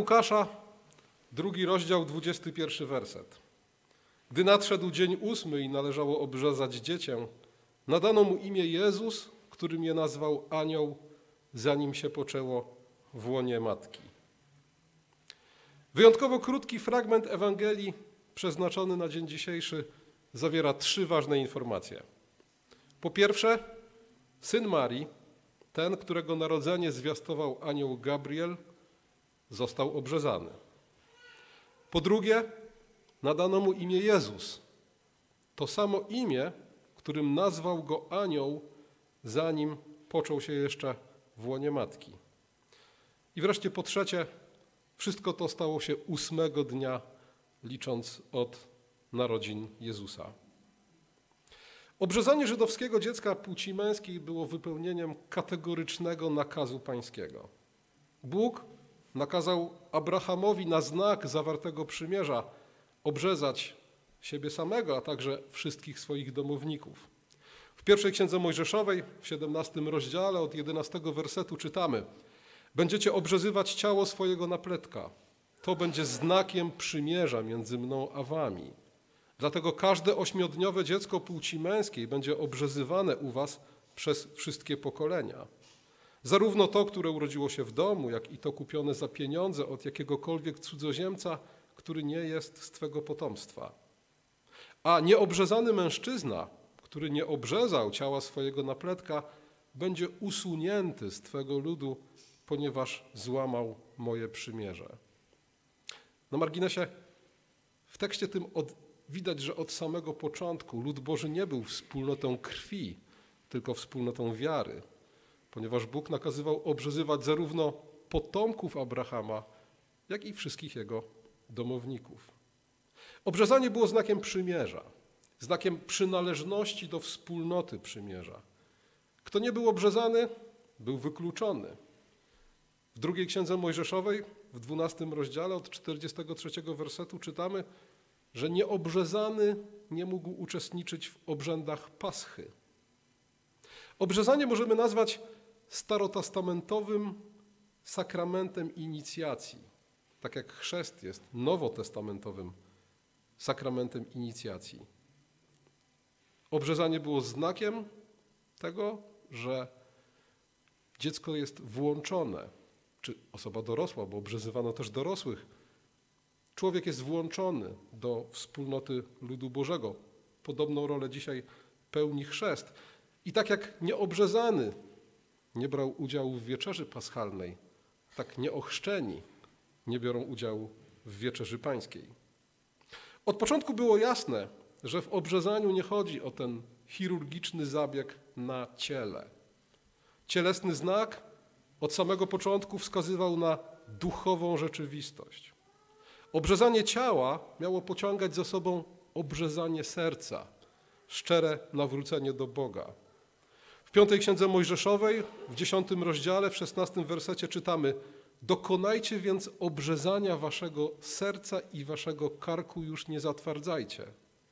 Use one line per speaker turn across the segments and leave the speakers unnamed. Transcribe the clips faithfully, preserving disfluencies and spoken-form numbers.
Łukasza, drugi rozdział, dwudziesty pierwszy werset. Gdy nadszedł dzień ósmy i należało obrzezać dziecię, nadano mu imię Jezus, którym je nazwał anioł, zanim się poczęło w łonie matki. Wyjątkowo krótki fragment Ewangelii przeznaczony na dzień dzisiejszy zawiera trzy ważne informacje. Po pierwsze, syn Marii, ten, którego narodzenie zwiastował anioł Gabriel, został obrzezany. Po drugie, nadano mu imię Jezus. To samo imię, którym nazwał go anioł, zanim począł się jeszcze w łonie matki. I wreszcie po trzecie, wszystko to stało się ósmego dnia, licząc od narodzin Jezusa. Obrzezanie żydowskiego dziecka płci męskiej było wypełnieniem kategorycznego nakazu pańskiego. Bóg nakazał Abrahamowi na znak zawartego przymierza obrzezać siebie samego, a także wszystkich swoich domowników. W pierwszej księdze Mojżeszowej, w siedemnastym rozdziale, od jedenastego wersetu czytamy: będziecie obrzezywać ciało swojego napletka. To będzie znakiem przymierza między mną a wami. Dlatego każde ośmiodniowe dziecko płci męskiej będzie obrzezywane u was przez wszystkie pokolenia. Zarówno to, które urodziło się w domu, jak i to kupione za pieniądze od jakiegokolwiek cudzoziemca, który nie jest z twego potomstwa. A nieobrzezany mężczyzna, który nie obrzezał ciała swojego napletka, będzie usunięty z twego ludu, ponieważ złamał moje przymierze. Na marginesie, w tekście tym od, widać, że od samego początku lud Boży nie był wspólnotą krwi, tylko wspólnotą wiary, ponieważ Bóg nakazywał obrzezywać zarówno potomków Abrahama, jak i wszystkich jego domowników. Obrzezanie było znakiem przymierza, znakiem przynależności do wspólnoty przymierza. Kto nie był obrzezany, był wykluczony. W drugiej księdze Mojżeszowej, w dwunastym rozdziale, od czterdziestego trzeciego wersetu czytamy, że nieobrzezany nie mógł uczestniczyć w obrzędach Paschy. Obrzezanie możemy nazwać starotestamentowym sakramentem inicjacji, tak jak chrzest jest nowotestamentowym sakramentem inicjacji. Obrzezanie było znakiem tego, że dziecko jest włączone, czy osoba dorosła, bo obrzezywano też dorosłych. Człowiek jest włączony do wspólnoty ludu Bożego. Podobną rolę dzisiaj pełni chrzest. I tak jak nieobrzezany nie brał udziału w wieczerzy paschalnej, tak nieochrzczeni nie biorą udziału w wieczerzy pańskiej. Od początku było jasne, że w obrzezaniu nie chodzi o ten chirurgiczny zabieg na ciele. Cielesny znak od samego początku wskazywał na duchową rzeczywistość. Obrzezanie ciała miało pociągać za sobą obrzezanie serca, szczere nawrócenie do Boga. W piątej księdze Mojżeszowej, w dziesiątym rozdziale, w szesnastym wersecie czytamy: dokonajcie więc obrzezania waszego serca i waszego karku już nie zatwardzajcie.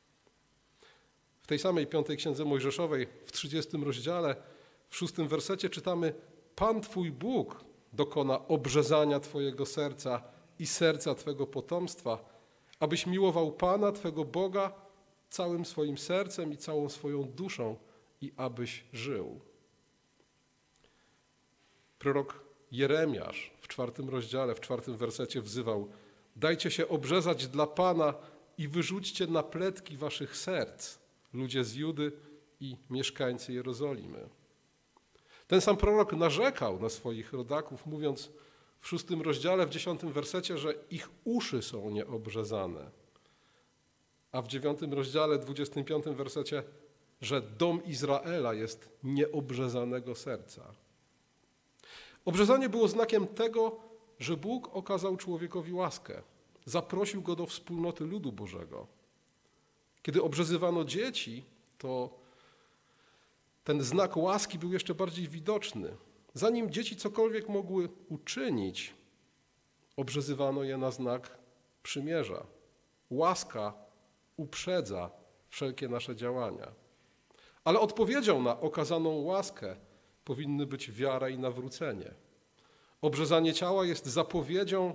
W tej samej piątej księdze Mojżeszowej, w trzydziestym rozdziale, w szóstym wersecie czytamy: Pan twój Bóg dokona obrzezania twojego serca i serca twego potomstwa, abyś miłował Pana twego Boga całym swoim sercem i całą swoją duszą i abyś żył. Prorok Jeremiasz w czwartym rozdziale, w czwartym wersecie wzywał: dajcie się obrzezać dla Pana i wyrzućcie napletki waszych serc, ludzie z Judy i mieszkańcy Jerozolimy. Ten sam prorok narzekał na swoich rodaków, mówiąc w szóstym rozdziale, w dziesiątym wersecie, że ich uszy są nieobrzezane, a w dziewiątym rozdziale, dwudziestym piątym wersecie, że dom Izraela jest nieobrzezanego serca. Obrzezanie było znakiem tego, że Bóg okazał człowiekowi łaskę, zaprosił go do wspólnoty ludu Bożego. Kiedy obrzezywano dzieci, to ten znak łaski był jeszcze bardziej widoczny. Zanim dzieci cokolwiek mogły uczynić, obrzezywano je na znak przymierza. Łaska uprzedza wszelkie nasze działania. Ale odpowiedzią na okazaną łaskę powinny być wiara i nawrócenie. Obrzezanie ciała jest zapowiedzią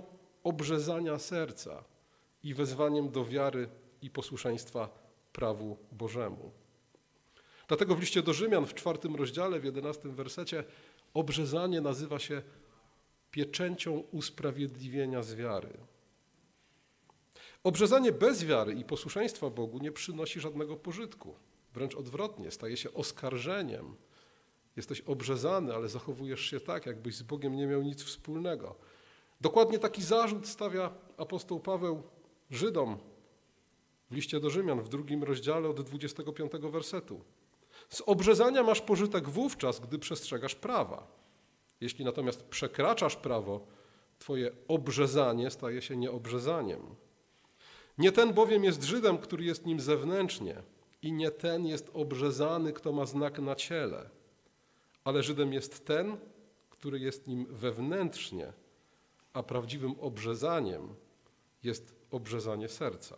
obrzezania serca i wezwaniem do wiary i posłuszeństwa prawu Bożemu. Dlatego w liście do Rzymian w czwartym rozdziale, w jedenastym wersecie obrzezanie nazywa się pieczęcią usprawiedliwienia z wiary. Obrzezanie bez wiary i posłuszeństwa Bogu nie przynosi żadnego pożytku. Wręcz odwrotnie, staje się oskarżeniem. Jesteś obrzezany, ale zachowujesz się tak, jakbyś z Bogiem nie miał nic wspólnego. Dokładnie taki zarzut stawia apostoł Paweł Żydom w liście do Rzymian w drugim rozdziale od dwudziestego piątego wersetu. Z obrzezania masz pożytek wówczas, gdy przestrzegasz prawa. Jeśli natomiast przekraczasz prawo, twoje obrzezanie staje się nieobrzezaniem. Nie ten bowiem jest Żydem, który jest nim zewnętrznie, i nie ten jest obrzezany, kto ma znak na ciele, ale Żydem jest ten, który jest nim wewnętrznie, a prawdziwym obrzezaniem jest obrzezanie serca.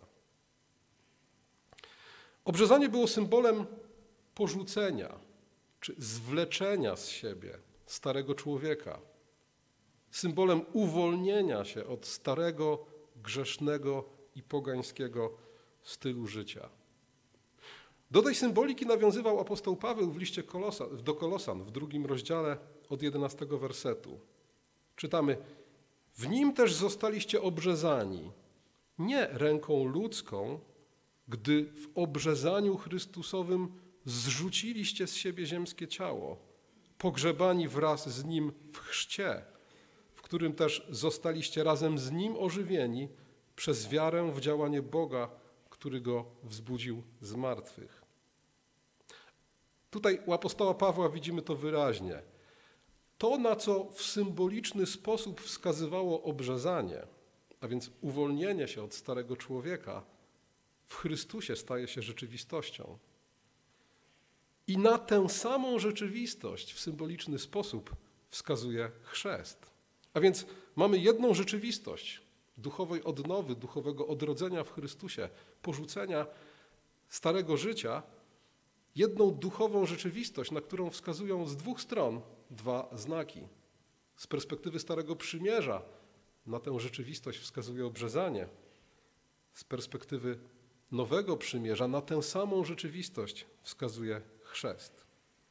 Obrzezanie było symbolem porzucenia czy zwleczenia z siebie starego człowieka, symbolem uwolnienia się od starego, grzesznego i pogańskiego stylu życia. Do tej symboliki nawiązywał apostoł Paweł w liście Kolosa, do Kolosan w drugim rozdziale od jedenastego wersetu. Czytamy: w nim też zostaliście obrzezani, nie ręką ludzką, gdy w obrzezaniu Chrystusowym zrzuciliście z siebie ziemskie ciało, pogrzebani wraz z nim w chrzcie, w którym też zostaliście razem z nim ożywieni przez wiarę w działanie Boga, który go wzbudził z martwych. Tutaj u apostoła Pawła widzimy to wyraźnie. To, na co w symboliczny sposób wskazywało obrzezanie, a więc uwolnienie się od starego człowieka, w Chrystusie staje się rzeczywistością. I na tę samą rzeczywistość w symboliczny sposób wskazuje chrzest. A więc mamy jedną rzeczywistość duchowej odnowy, duchowego odrodzenia w Chrystusie, porzucenia starego życia, jedną duchową rzeczywistość, na którą wskazują z dwóch stron dwa znaki. Z perspektywy Starego Przymierza na tę rzeczywistość wskazuje obrzezanie. Z perspektywy Nowego Przymierza na tę samą rzeczywistość wskazuje chrzest.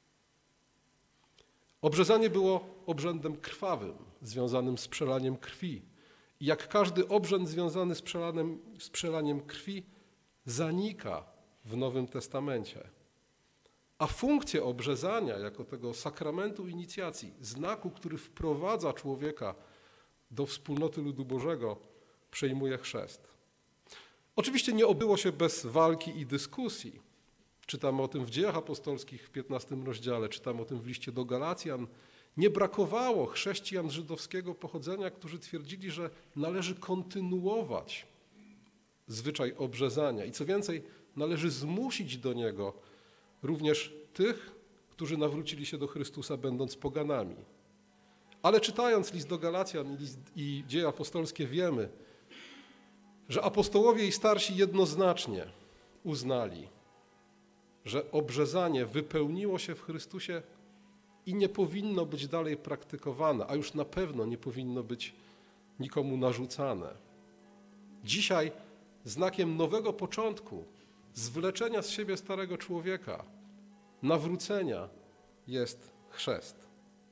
Obrzezanie było obrzędem krwawym, związanym z przelaniem krwi. I jak każdy obrzęd związany z przelaniem, z przelaniem krwi zanika w Nowym Testamencie. A funkcję obrzezania jako tego sakramentu inicjacji, znaku, który wprowadza człowieka do wspólnoty ludu Bożego, przejmuje chrzest. Oczywiście nie obyło się bez walki i dyskusji. Czytamy o tym w Dziejach Apostolskich w piętnastym rozdziale, czytamy o tym w liście do Galacjan. Nie brakowało chrześcijan żydowskiego pochodzenia, którzy twierdzili, że należy kontynuować zwyczaj obrzezania i co więcej, należy zmusić do niego również tych, którzy nawrócili się do Chrystusa, będąc poganami. Ale czytając list do Galacjan i, list, i Dzieje Apostolskie wiemy, że apostołowie i starsi jednoznacznie uznali, że obrzezanie wypełniło się w Chrystusie i nie powinno być dalej praktykowane, a już na pewno nie powinno być nikomu narzucane. Dzisiaj znakiem nowego początku, zwleczenia z siebie starego człowieka, nawrócenia jest chrzest.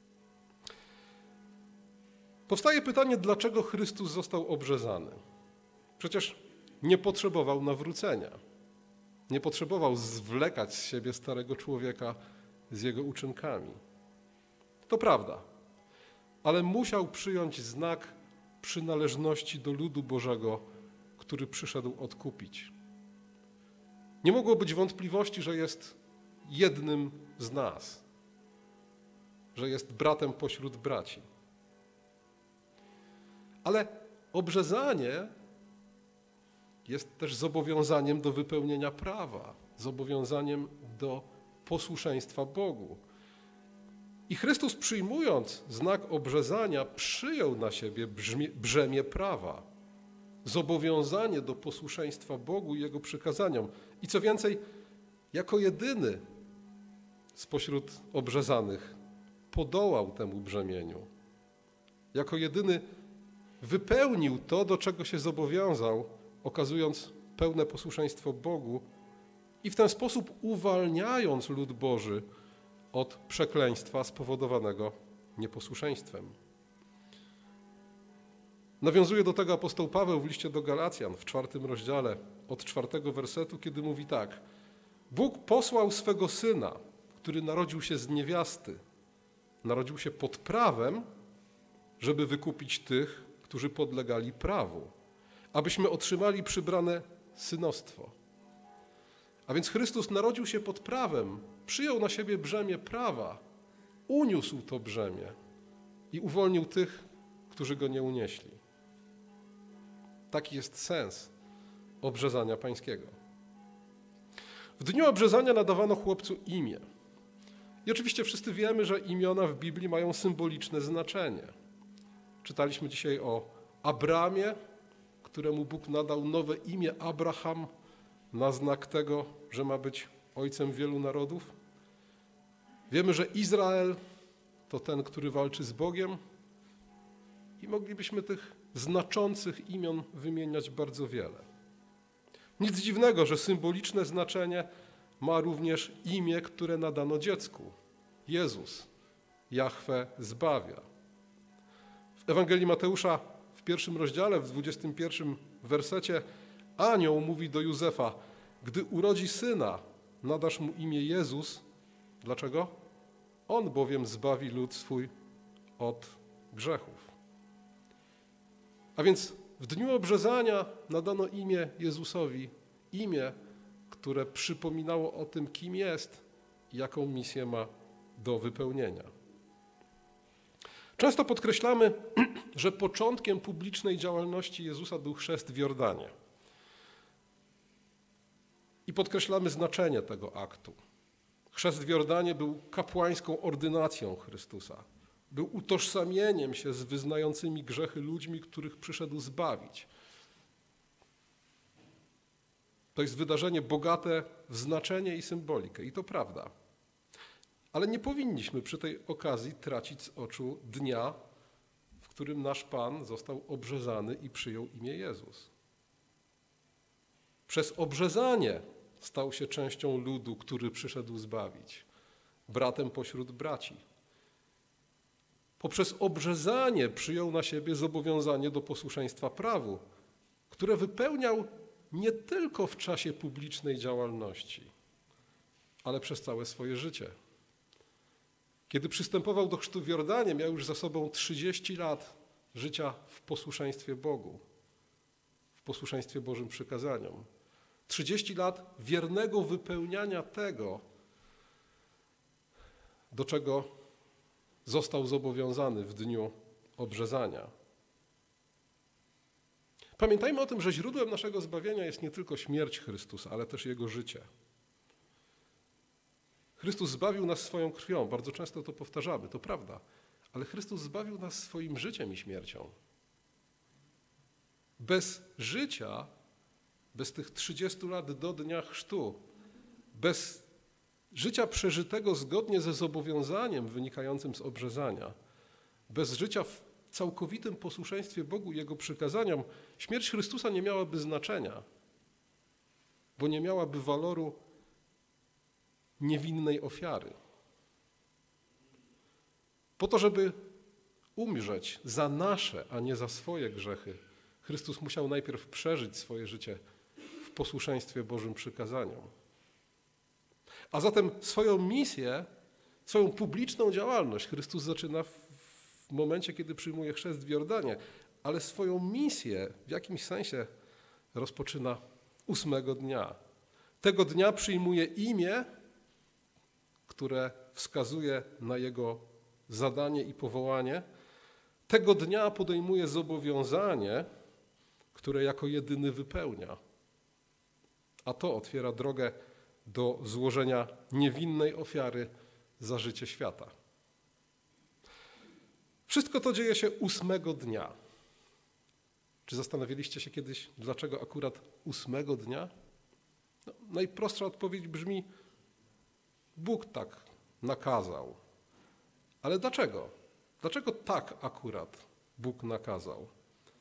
Powstaje pytanie, dlaczego Chrystus został obrzezany? Przecież nie potrzebował nawrócenia. Nie potrzebował zwlekać z siebie starego człowieka z jego uczynkami. To prawda, ale musiał przyjąć znak przynależności do ludu Bożego, który przyszedł odkupić. Nie mogło być wątpliwości, że jest jednym z nas, że jest bratem pośród braci. Ale obrzezanie jest też zobowiązaniem do wypełnienia prawa, zobowiązaniem do posłuszeństwa Bogu. I Chrystus, przyjmując znak obrzezania, przyjął na siebie brzmie, brzemię prawa, zobowiązanie do posłuszeństwa Bogu i Jego przykazaniom. I co więcej, jako jedyny spośród obrzezanych podołał temu brzemieniu. Jako jedyny wypełnił to, do czego się zobowiązał, okazując pełne posłuszeństwo Bogu i w ten sposób uwalniając lud Boży od przekleństwa spowodowanego nieposłuszeństwem. Nawiązuje do tego apostoł Paweł w liście do Galacjan w czwartym rozdziale od czwartego wersetu, kiedy mówi tak: Bóg posłał swego Syna, który narodził się z niewiasty, narodził się pod prawem, żeby wykupić tych, którzy podlegali prawu, abyśmy otrzymali przybrane synostwo. A więc Chrystus narodził się pod prawem, przyjął na siebie brzemię prawa, uniósł to brzemię i uwolnił tych, którzy go nie unieśli. Taki jest sens obrzezania pańskiego. W dniu obrzezania nadawano chłopcu imię. I oczywiście wszyscy wiemy, że imiona w Biblii mają symboliczne znaczenie. Czytaliśmy dzisiaj o Abramie, któremu Bóg nadał nowe imię Abraham na znak tego, że ma być ojcem wielu narodów. Wiemy, że Izrael to ten, który walczy z Bogiem i moglibyśmy tych znaczących imion wymieniać bardzo wiele. Nic dziwnego, że symboliczne znaczenie ma również imię, które nadano dziecku. Jezus, Jahwe zbawia. W Ewangelii Mateusza w pierwszym rozdziale, w dwudziestym pierwszym wersecie anioł mówi do Józefa: gdy urodzi syna, nadasz mu imię Jezus. Dlaczego? On bowiem zbawi lud swój od grzechów. A więc w dniu obrzezania nadano imię Jezusowi, imię, które przypominało o tym, kim jest i jaką misję ma do wypełnienia. Często podkreślamy, że początkiem publicznej działalności Jezusa był chrzest w Jordanie. I podkreślamy znaczenie tego aktu. Chrzest w Jordanie był kapłańską ordynacją Chrystusa. Był utożsamieniem się z wyznającymi grzechy ludźmi, których przyszedł zbawić. To jest wydarzenie bogate w znaczenie i symbolikę. I to prawda. Ale nie powinniśmy przy tej okazji tracić z oczu dnia, w którym nasz Pan został obrzezany i przyjął imię Jezus. Przez obrzezanie stał się częścią ludu, który przyszedł zbawić, bratem pośród braci. Poprzez obrzezanie przyjął na siebie zobowiązanie do posłuszeństwa prawu, które wypełniał nie tylko w czasie publicznej działalności, ale przez całe swoje życie. Kiedy przystępował do chrztu w Jordanie, miał już za sobą trzydzieści lat życia w posłuszeństwie Bogu, w posłuszeństwie Bożym przykazaniom. trzydzieści lat wiernego wypełniania tego, do czego został zobowiązany w dniu obrzezania. Pamiętajmy o tym, że źródłem naszego zbawienia jest nie tylko śmierć Chrystusa, ale też Jego życie. Chrystus zbawił nas swoją krwią, bardzo często to powtarzamy, to prawda, ale Chrystus zbawił nas swoim życiem i śmiercią. Bez życia, bez tych trzydziestu lat do dnia chrztu, bez życia przeżytego zgodnie ze zobowiązaniem wynikającym z obrzezania, bez życia w całkowitym posłuszeństwie Bogu i Jego przykazaniom, śmierć Chrystusa nie miałaby znaczenia, bo nie miałaby waloru niewinnej ofiary. Po to, żeby umrzeć za nasze, a nie za swoje grzechy, Chrystus musiał najpierw przeżyć swoje życie w posłuszeństwie Bożym przykazaniom. A zatem swoją misję, swoją publiczną działalność Chrystus zaczyna w w momencie, kiedy przyjmuje chrzest w Jordanie, ale swoją misję w jakimś sensie rozpoczyna ósmego dnia. Tego dnia przyjmuje imię, które wskazuje na Jego zadanie i powołanie. Tego dnia podejmuje zobowiązanie, które jako jedyny wypełnia. A to otwiera drogę do złożenia niewinnej ofiary za życie świata. Wszystko to dzieje się ósmego dnia. Czy zastanawialiście się kiedyś, dlaczego akurat ósmego dnia? No, najprostsza odpowiedź brzmi: Bóg tak nakazał. Ale dlaczego? Dlaczego tak akurat Bóg nakazał?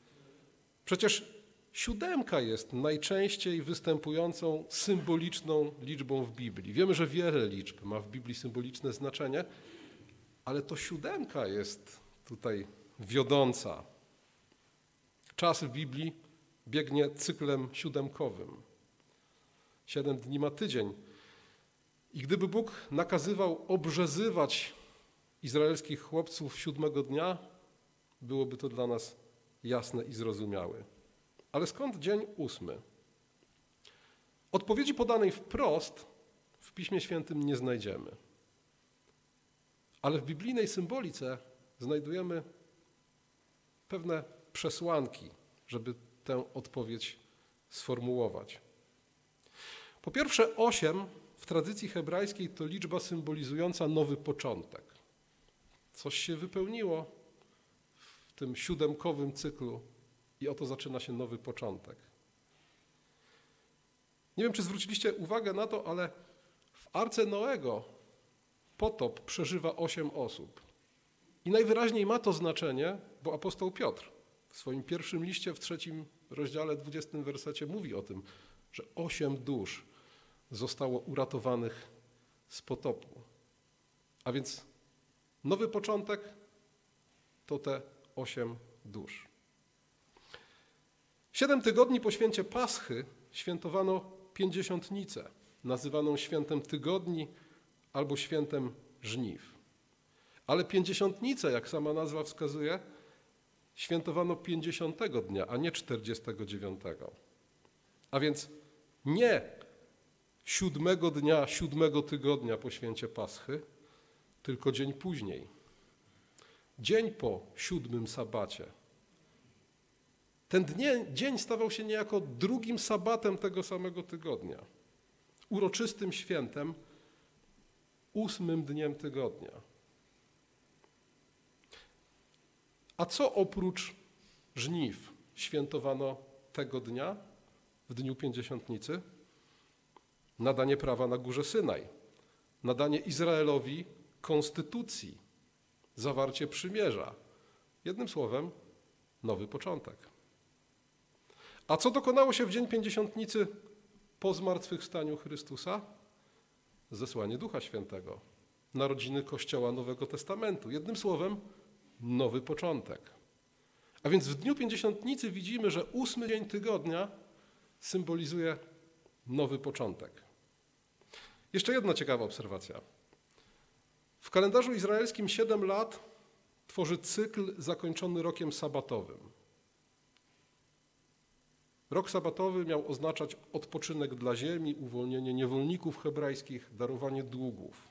Przecież siódemka jest najczęściej występującą symboliczną liczbą w Biblii. Wiemy, że wiele liczb ma w Biblii symboliczne znaczenie, ale to siódemka jest tutaj wiodąca. Czas w Biblii biegnie cyklem siódemkowym. Siedem dni ma tydzień. I gdyby Bóg nakazywał obrzezywać izraelskich chłopców siódmego dnia, byłoby to dla nas jasne i zrozumiałe. Ale skąd dzień ósmy? Odpowiedzi podanej wprost w Piśmie Świętym nie znajdziemy. Ale w biblijnej symbolice znajdujemy pewne przesłanki, żeby tę odpowiedź sformułować. Po pierwsze, osiem w tradycji hebrajskiej to liczba symbolizująca nowy początek. Coś się wypełniło w tym siódemkowym cyklu i oto zaczyna się nowy początek. Nie wiem, czy zwróciliście uwagę na to, ale w Arce Noego potop przeżywa osiem osób. I najwyraźniej ma to znaczenie, bo apostoł Piotr w swoim pierwszym liście w trzecim rozdziale, dwudziestym wersecie mówi o tym, że osiem dusz zostało uratowanych z potopu. A więc nowy początek to te osiem dusz. Siedem tygodni po święcie Paschy świętowano Pięćdziesiątnicę, nazywaną świętem tygodni albo świętem żniw. Ale Pięćdziesiątnicę, jak sama nazwa wskazuje, świętowano pięćdziesiątego dnia, a nie czterdziestego dziewiątego. A więc nie siódmego dnia, siódmego tygodnia po święcie Paschy, tylko dzień później. Dzień po siódmym sabacie. Ten dnie, dzień stawał się niejako drugim sabatem tego samego tygodnia. Uroczystym świętem, ósmym dniem tygodnia. A co oprócz żniw świętowano tego dnia, w dniu Pięćdziesiątnicy? Nadanie prawa na górze Synaj, nadanie Izraelowi konstytucji, zawarcie przymierza. Jednym słowem, nowy początek. A co dokonało się w dzień Pięćdziesiątnicy po zmartwychwstaniu Chrystusa? Zesłanie Ducha Świętego, narodziny Kościoła Nowego Testamentu. Jednym słowem, nowy początek. A więc w dniu Pięćdziesiątnicy widzimy, że ósmy dzień tygodnia symbolizuje nowy początek. Jeszcze jedna ciekawa obserwacja. W kalendarzu izraelskim siedem lat tworzy cykl zakończony rokiem sabatowym. Rok sabatowy miał oznaczać odpoczynek dla ziemi, uwolnienie niewolników hebrajskich, darowanie długów.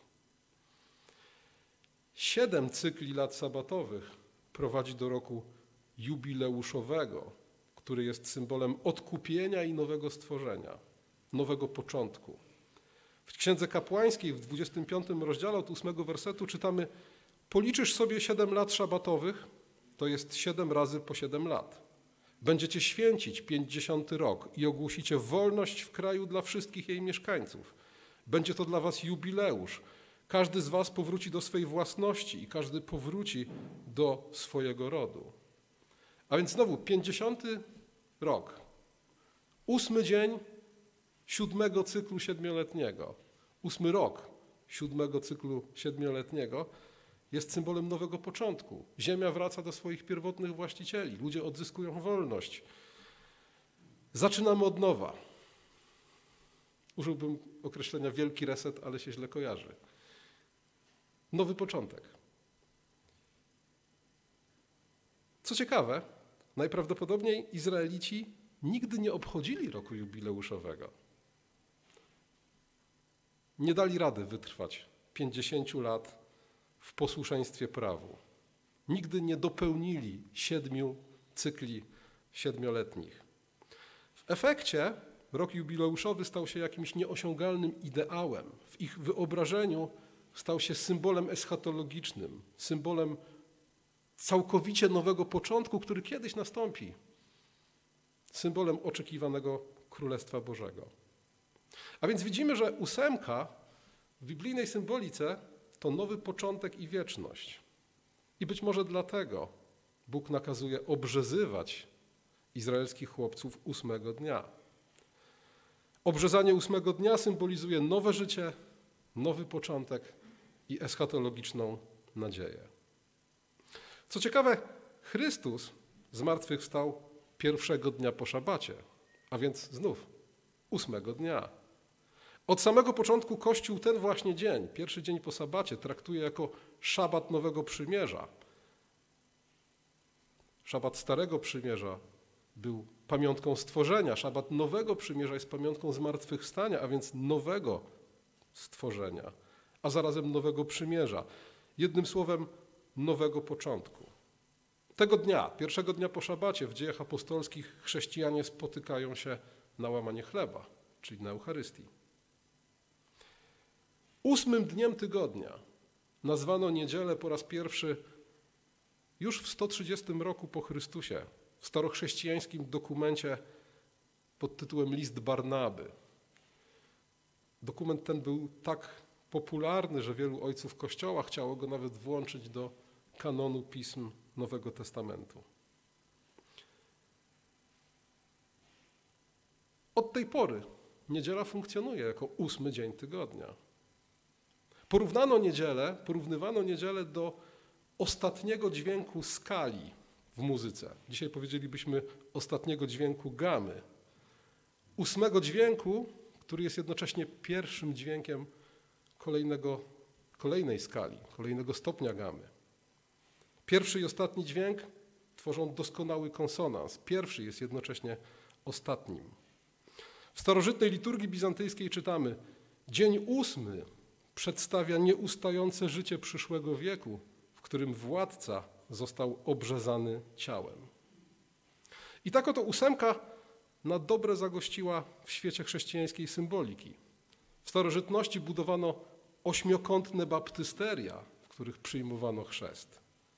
Siedem cykli lat sabatowych prowadzi do roku jubileuszowego, który jest symbolem odkupienia i nowego stworzenia, nowego początku. W Księdze Kapłańskiej w dwudziestym piątym rozdziale od ósmego wersetu czytamy: policzysz sobie siedem lat szabatowych, to jest siedem razy po siedem lat. Będziecie święcić pięćdziesiąty rok i ogłosicie wolność w kraju dla wszystkich jej mieszkańców. Będzie to dla was jubileusz. Każdy z was powróci do swej własności i każdy powróci do swojego rodu. A więc znowu pięćdziesiąty rok, ósmy dzień siódmego cyklu siedmioletniego, ósmy rok siódmego cyklu siedmioletniego jest symbolem nowego początku. Ziemia wraca do swoich pierwotnych właścicieli, ludzie odzyskują wolność. Zaczynamy od nowa. Użyłbym określenia wielki reset, ale się źle kojarzy. Nowy początek. Co ciekawe, najprawdopodobniej Izraelici nigdy nie obchodzili roku jubileuszowego. Nie dali rady wytrwać pięćdziesięciu lat w posłuszeństwie prawu. Nigdy nie dopełnili siedmiu cykli siedmioletnich. W efekcie rok jubileuszowy stał się jakimś nieosiągalnym ideałem. W ich wyobrażeniu stał się symbolem eschatologicznym, symbolem całkowicie nowego początku, który kiedyś nastąpi. Symbolem oczekiwanego Królestwa Bożego. A więc widzimy, że ósemka w biblijnej symbolice to nowy początek i wieczność. I być może dlatego Bóg nakazuje obrzezywać izraelskich chłopców ósmego dnia. Obrzezanie ósmego dnia symbolizuje nowe życie, nowy początek i eschatologiczną nadzieję. Co ciekawe, Chrystus zmartwychwstał pierwszego dnia po szabacie, a więc znów ósmego dnia. Od samego początku Kościół ten właśnie dzień, pierwszy dzień po sabacie, traktuje jako szabat Nowego Przymierza. Szabat Starego Przymierza był pamiątką stworzenia, szabat Nowego Przymierza jest pamiątką zmartwychwstania, a więc nowego stworzenia, a zarazem nowego przymierza. Jednym słowem, nowego początku. Tego dnia, pierwszego dnia po szabacie w dziejach apostolskich chrześcijanie spotykają się na łamanie chleba, czyli na Eucharystii. Ósmym dniem tygodnia nazwano niedzielę po raz pierwszy już w sto trzydziestym roku po Chrystusie, w starochrześcijańskim dokumencie pod tytułem List Barnaby. Dokument ten był tak popularny, że wielu ojców Kościoła chciało go nawet włączyć do kanonu pism Nowego Testamentu. Od tej pory niedziela funkcjonuje jako ósmy dzień tygodnia. Porównano niedzielę, porównywano niedzielę do ostatniego dźwięku skali w muzyce. Dzisiaj powiedzielibyśmy ostatniego dźwięku gamy. Ósmego dźwięku, który jest jednocześnie pierwszym dźwiękiem kolejnego, kolejnej skali, kolejnego stopnia gamy. Pierwszy i ostatni dźwięk tworzą doskonały konsonans. Pierwszy jest jednocześnie ostatnim. W starożytnej liturgii bizantyjskiej czytamy: dzień ósmy przedstawia nieustające życie przyszłego wieku, w którym władca został obrzezany ciałem. I tak oto ósemka na dobre zagościła w świecie chrześcijańskiej symboliki. W starożytności budowano ośmiokątne baptysteria, w których przyjmowano chrzest.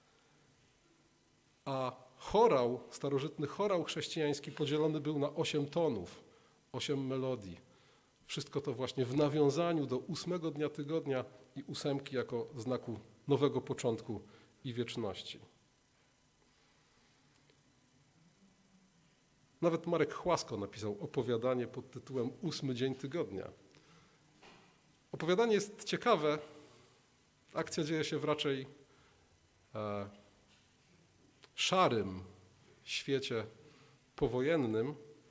A chorał, starożytny chorał chrześcijański podzielony był na osiem tonów, osiem melodii. Wszystko to właśnie w nawiązaniu do ósmego dnia tygodnia i ósemki jako znaku nowego początku i wieczności. Nawet Marek Chłasko napisał opowiadanie pod tytułem Ósmy dzień tygodnia. Opowiadanie jest ciekawe. Akcja dzieje się w raczej e, szarym świecie powojennym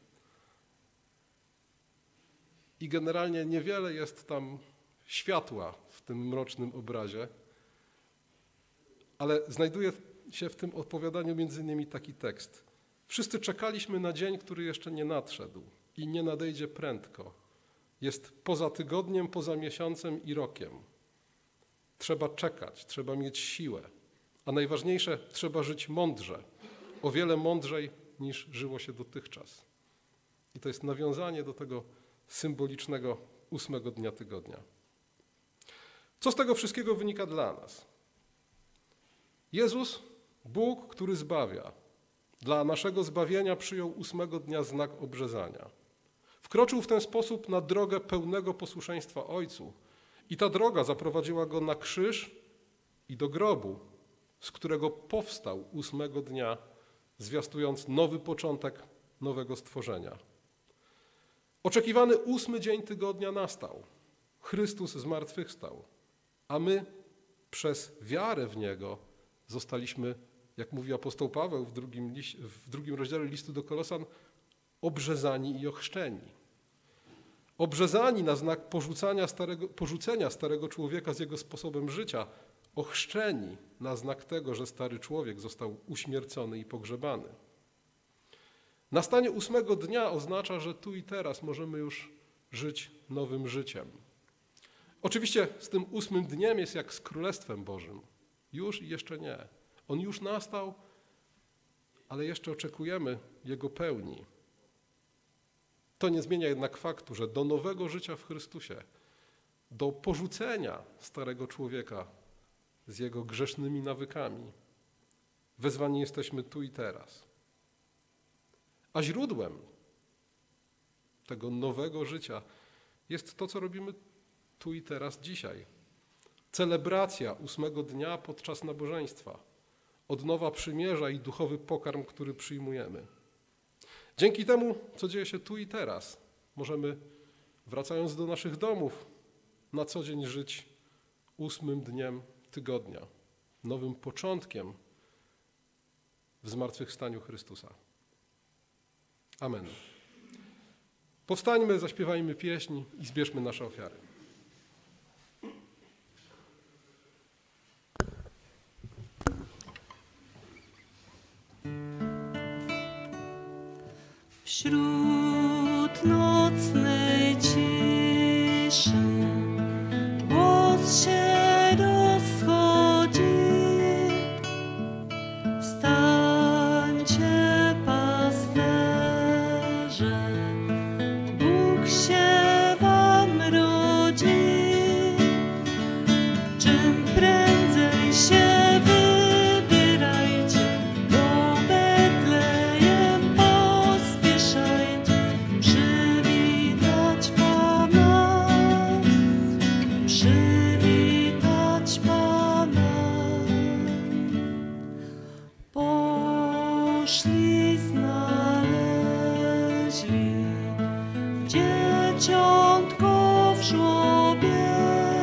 i generalnie niewiele jest tam światła w tym mrocznym obrazie, ale znajduje się w tym opowiadaniu między innymi taki tekst. Wszyscy czekaliśmy na dzień, który jeszcze nie nadszedł i nie nadejdzie prędko. Jest poza tygodniem, poza miesiącem i rokiem. Trzeba czekać, trzeba mieć siłę, a najważniejsze, trzeba żyć mądrze, o wiele mądrzej niż żyło się dotychczas. I to jest nawiązanie do tego symbolicznego ósmego dnia tygodnia. Co z tego wszystkiego wynika dla nas? Jezus, Bóg, który zbawia, dla naszego zbawienia przyjął ósmego dnia znak obrzezania. Wkroczył w ten sposób na drogę pełnego posłuszeństwa Ojcu i ta droga zaprowadziła go na krzyż i do grobu, z którego powstał ósmego dnia, zwiastując nowy początek nowego stworzenia. Oczekiwany ósmy dzień tygodnia nastał. Chrystus zmartwychwstał, a my przez wiarę w Niego zostaliśmy, jak mówi apostoł Paweł w drugim, w drugim rozdziale listu do Kolosan, obrzezani i ochrzczeni. Obrzezani na znak porzucania starego, porzucenia starego człowieka z jego sposobem życia, ochrzczeni na znak tego, że stary człowiek został uśmiercony i pogrzebany. Nastanie ósmego dnia oznacza, że tu i teraz możemy już żyć nowym życiem. Oczywiście z tym ósmym dniem jest jak z Królestwem Bożym. Już i jeszcze nie. On już nastał, ale jeszcze oczekujemy Jego pełni. To nie zmienia jednak faktu, że do nowego życia w Chrystusie, do porzucenia starego człowieka z jego grzesznymi nawykami, wezwani jesteśmy tu i teraz. A źródłem tego nowego życia jest to, co robimy tu i teraz dzisiaj. Celebracja ósmego dnia podczas nabożeństwa, odnowa przymierza i duchowy pokarm, który przyjmujemy. Dzięki temu, co dzieje się tu i teraz, możemy, wracając do naszych domów, na co dzień żyć ósmym dniem tygodnia, nowym początkiem w zmartwychwstaniu Chrystusa. Amen. Powstańmy, zaśpiewajmy pieśń i zbierzmy nasze ofiary.
Wśród nocnej ciszy głos się rozchodzi. Wstańcie, pasterze, Bóg się wam rodzi. Czym prędzej się wybierajcie, do Betlejem pospieszajcie, przywitać Pana, przywitać Pana. Poszli, znaleźli dzieciątko w żłobie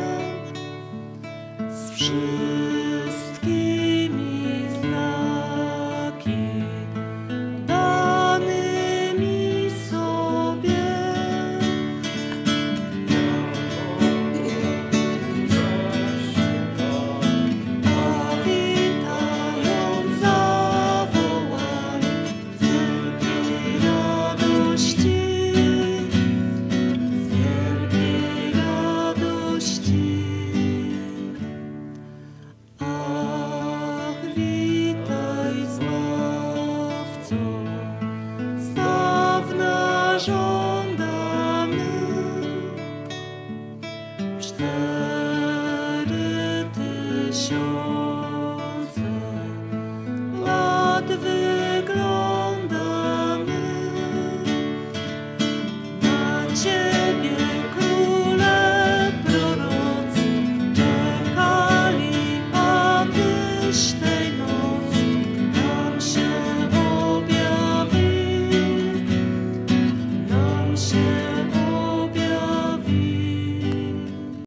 z wszystkimi znaki danymi sobie. A witając zawołali z wielkiej radości, z wielkiej radości. Ach, witaj, Zbawco, z dawna żądany. Cztery tysiące